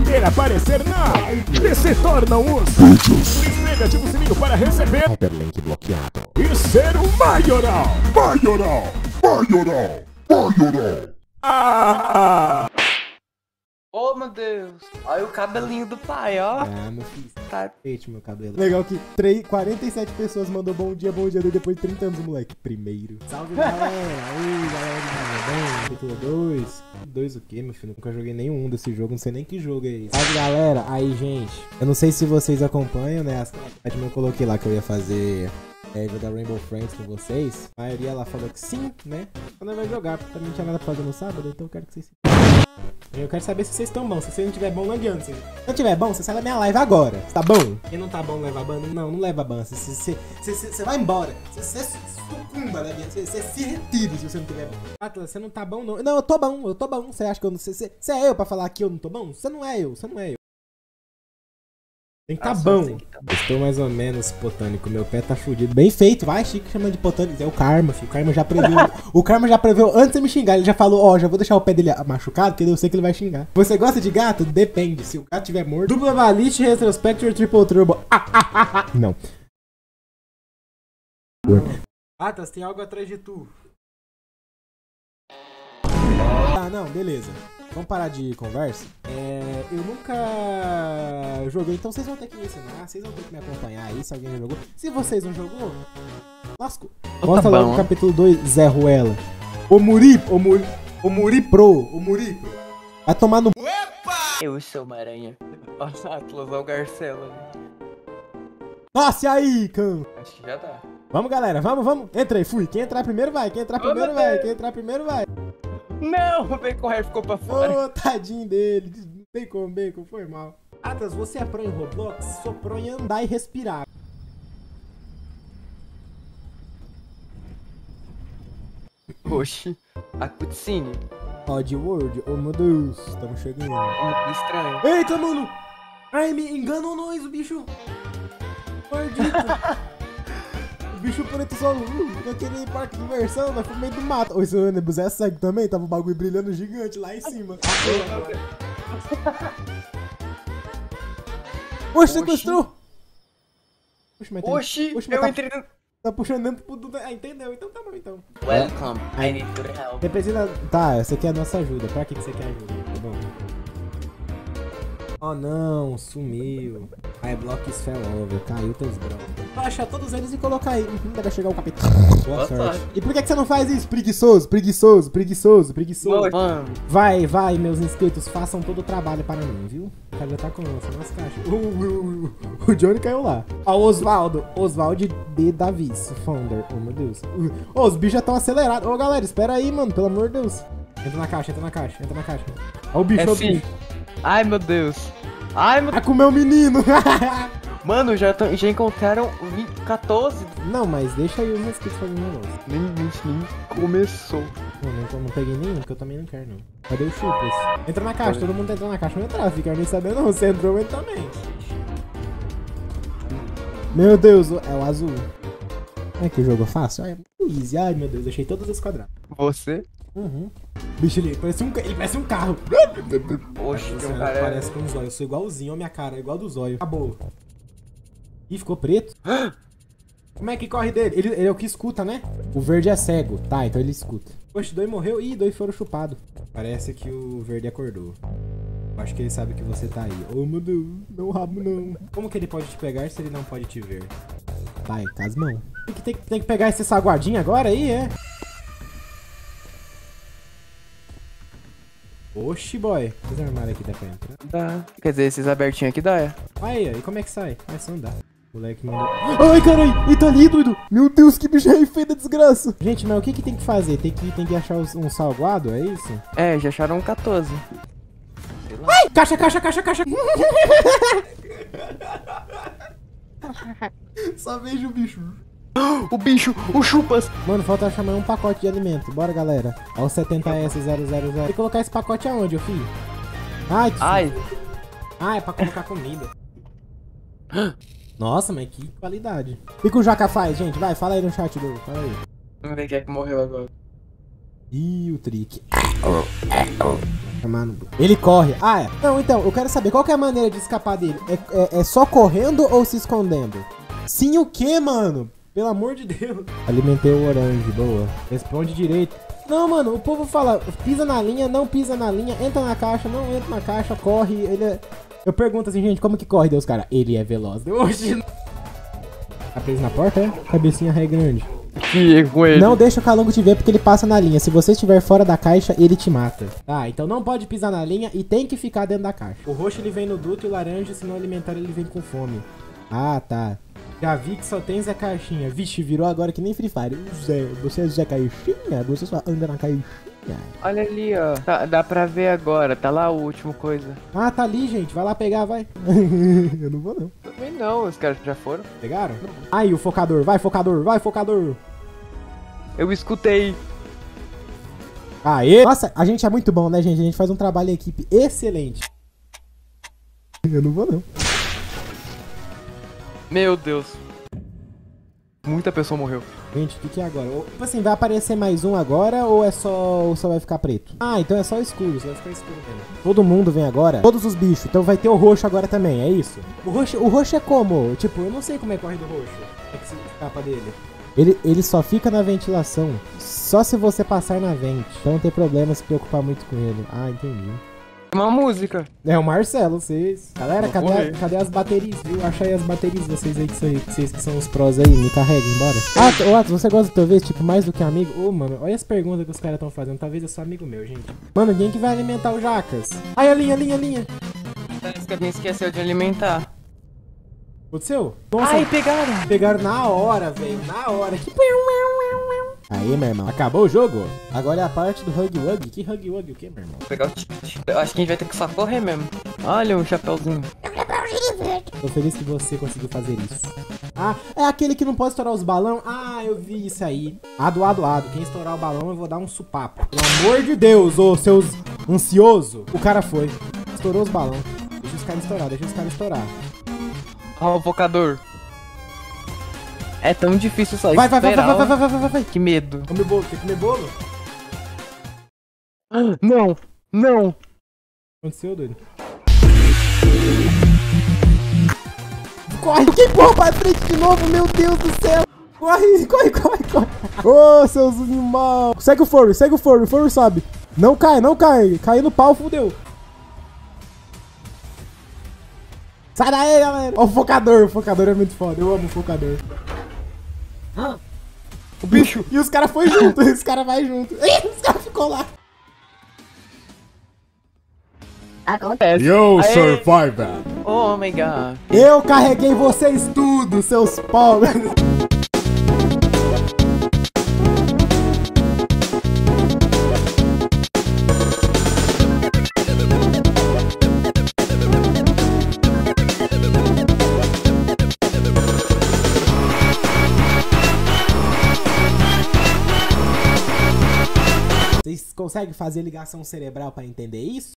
querer aparecer na... se tornam os... Desliga, ativa o sininho para receber... Hyperlink bloqueado. E ser o maioral. Ah! Oh, meu Deus. Olha o cabelinho do pai, ó. Ah, meu filho, tá feito, meu cabelo. Legal que 47 pessoas mandou bom dia depois de 30 anos, moleque. Primeiro. Salve, galera. Oi, galera de capítulo 2. 2 o quê, meu filho? Nunca joguei nenhum desse jogo, não sei nem que jogo é esse. Salve, galera. Aí, gente, eu não sei se vocês acompanham, né? Eu coloquei lá que eu ia fazer... jogar Rainbow Friends com vocês. A maioria ela falou que sim, né? Quando vai jogar, porque também não tinha nada pra fazer no sábado, então eu quero que vocês... Eu quero saber se vocês estão bons. Se vocês não tiver bom, não adianta. Se não tiver bom, você sai da minha live agora. Tá bom? Quem não tá bom leva ban? Não leva ban. Você vai embora. Você sucumba da minha. Você se retira se você não tiver bom. Atlas, você não tá bom, não. Não, eu tô bom. Você acha que eu não sei? Você é eu pra falar que eu não tô bom? Você não é eu. Tem que tá bom. Estou mais ou menos botânico. Meu pé tá fudido. Bem feito. Vai, Chico chamando de botânico. É o Karma, filho. O Karma já previu. O Karma já previu antes de me xingar. Ele já falou, ó, já vou deixar o pé dele machucado, porque eu sei que ele vai xingar. Você gosta de gato? Depende. Se o gato tiver morto. Dupla Valite, Retrospector, Triple Turbo. Não. Atlas, tem algo atrás de tu. Ah, não, beleza. Vamos parar de conversa? Eu nunca joguei, então vocês vão ter que me ensinar, vocês vão ter que me acompanhar aí, se alguém já jogou. Se vocês não jogou, lasco. Mostra logo o capítulo 2, Zé Ruela. O Muri Pro. Vai tomar no... Eu sou uma aranha. Olha o Atlas, olha o Garcelo. Nossa, e aí, cão? Acho que já dá. Vamos, galera, vamos. Entra aí, fui. Quem entrar primeiro vai. Quem entrar primeiro vai. Não, o Bacon ficou pra fora. Ô, tadinho dele. Bacon, foi mal. Atlas, você é pro em Roblox? Sou pro em andar e respirar. Oxi, a cutscene. Oddworld, oh meu Deus, estamos chegando. Muito estranho. Eita, mano! Ai, me enganou nós, o bicho. Maldito. O bicho preto só naquele parque de diversão, nós fomos meio do mato. Ô, esse ônibus é cego também, tava o bagulho brilhando gigante lá em cima. Oxe, sequestrou! Oxi, eu entrei no... Tá puxando dentro do... Ah, entendeu? Então tá bom, então. Welcome, I need your help. Você precisa... Tá, essa aqui é a nossa ajuda. Pra que você quer ajuda? Tá bom. Oh não, sumiu. Ai, blocks fell over, caiu teus blocos. Vou achar todos eles e colocar aí. Deve chegar o capitão. Boa sorte. E por que você não faz isso? Preguiçoso. Mano. Vai, meus inscritos, façam todo o trabalho para mim, viu? O cara já tá com nossa nas caixas. O Johnny caiu lá. Ó, o Oswald de Davis, founder. Oh, meu Deus. Os bichos já estão acelerados. Ô, galera, espera aí, mano, pelo amor de Deus. Entra na caixa. Ó o bicho, bicho. Ai, meu Deus. Vai comer o menino. Mano, já encontraram 14. Não, mas deixa aí os inscritos fazendo um negócio. Nem começou. Não peguei nenhum, porque eu também não quero, não. Cadê o Chupas? Entra na caixa, todo mundo entrou na caixa. Não entrar, fica nem sabendo não. Você entrou, eu também. Meu Deus, é o azul. É que o jogo é fácil? É muito easy. Ai, meu Deus, deixei todos os quadrados. Você? Uhum. Bicho, ele parece um carro. Oxe, Você parece com um zóio. Eu sou igualzinho, ó, minha cara, igual do zóio. Acabou. Ih, ficou preto. Como é que corre dele? Ele é o que escuta, né? O verde é cego. Tá, então ele escuta. Poxa, dois morreu. Ih, dois foram chupados. Parece que o verde acordou. Eu acho que ele sabe que você tá aí. Oh, meu Deus. Não rabo, não. Como que ele pode te pegar se ele não pode te ver? Vai, com as mãos. Tem que pegar esse saguardinho agora aí, é? Oxi, boy. Esse armário aqui dá pra entrar? Dá. Quer dizer, esses abertinhos aqui dá, é. Aí, e como é que sai? Vai só andar. O moleque mandou... Ai, caralho! Ele tá ali, doido! Meu Deus, que bicho aí feio da desgraça! Gente, mas o que tem que fazer? Tem que achar um salguado, é isso? É, já acharam 14. Ai! Caixa! Só vejo o bicho. O bicho, o chupas. Mano, falta achar mais um pacote de alimento. Bora, galera. Olha o 70S000. Tem que colocar esse pacote aonde, ô filho? Ai. Ah, é pra colocar comida. Nossa, mas que qualidade. O que o Jaca faz, gente? Vai, fala aí no chat, Lu. Fala aí. Vamos ver quem é que morreu agora. Ih, o trick. Ele corre. Ah, é. Não, então, eu quero saber qual que é a maneira de escapar dele. É só correndo ou se escondendo? Sim, o que, mano? Pelo amor de Deus. Alimentei o orange, boa. Responde direito. Não, mano, o povo fala, pisa na linha, não pisa na linha, entra na caixa, não entra na caixa, corre, ele é... Eu pergunto assim, gente, como que corre, Deus, cara? Ele é veloz. Oxi. Tá preso na porta, é? Cabecinha ré grande. Com ele. Não deixa o Calango te ver porque ele passa na linha. Se você estiver fora da caixa, ele te mata. Tá, então não pode pisar na linha e tem que ficar dentro da caixa. O roxo ele vem no duto e o laranja, se não alimentar, ele vem com fome. Ah, tá. Já vi que só tem Zé Caixinha. Vixe, virou agora que nem Free Fire. Zé, você é Zé Caixinha? Você só anda na caixinha. Olha ali, ó. Dá pra ver agora. Tá lá o último coisa. Ah, tá ali, gente. Vai lá pegar, vai. Eu não vou, não. Também não. Os caras já foram. Pegaram? Aí, o focador. Vai, focador. Vai, focador. Eu escutei. Aê! Nossa, a gente é muito bom, né, gente? A gente faz um trabalho em equipe excelente. Eu não vou, não. Meu Deus. Muita pessoa morreu. Gente, o que é agora? Tipo assim, vai aparecer mais um agora ou é só vai ficar preto? Ah, então é só escuro, só vai ficar escuro mesmo. Todo mundo vem agora? Todos os bichos, então vai ter o roxo agora também, é isso? O roxo é como? Tipo, eu não sei como é que corre do roxo. É que se escapa dele. Ele só fica na ventilação. Só se você passar na vente. Então não tem problema se preocupar muito com ele. Ah, entendi. Uma música. É o Marcelo, vocês. Galera, Vou correr. cadê as baterias, viu? Acha aí as baterias, vocês aí, vocês que são os prós aí, me carreguem, bora. Ah, Atos, você gosta talvez, tipo, mais do que amigo? Ô, mano, olha as perguntas que os caras estão fazendo. Talvez eu sou amigo meu, gente. Mano, quem que vai alimentar o Jacas? Ai, a linha. Parece que alguém esqueceu de alimentar. Aconteceu? Nossa, Ai, pegaram. pegaram na hora, velho, na hora. Que... Aí, meu irmão. Acabou o jogo? Agora é a parte do Hug Wug. Que Hug Wug o que, meu irmão? Vou pegar o ticket. Eu acho que a gente vai ter que só correr mesmo. Olha o chapéuzinho. Tô feliz que você conseguiu fazer isso. Ah, é aquele que não pode estourar os balão? Ah, eu vi isso aí. Ado. Quem estourar o balão, eu vou dar um supapo. Pelo amor de Deus, ô seus ansioso. O cara foi. Estourou os balões. Deixa os caras estourar. Ó, o focador. É tão difícil só Vai. esperar, ó. Que medo. Come bolo, quer comer bolo? Não. O que aconteceu, doido? Corre! Que porra pra frente de novo, meu Deus do céu! Corre! Ô, seus animais! Segue o Furry sobe! Não cai! Caiu no pau, fudeu! Sai daí, galera! Ó, o focador é muito foda, eu amo o focador. O bicho. E os caras foi junto, os caras vai junto. Os caras ficou lá. Acontece. Yo, Aê. Survivor! Oh my god. Eu carreguei vocês tudo, seus pobres. Vocês conseguem fazer ligação cerebral pra entender isso?